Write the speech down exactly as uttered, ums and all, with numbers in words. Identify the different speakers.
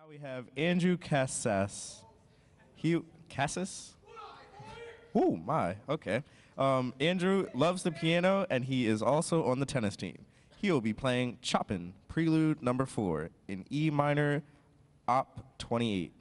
Speaker 1: We have Andrew Casas. He Casas? Oh my, okay. Um, Andrew loves the piano and he is also on the tennis team. He will be playing Chopin, Prelude number four in E minor, Op twenty-eight.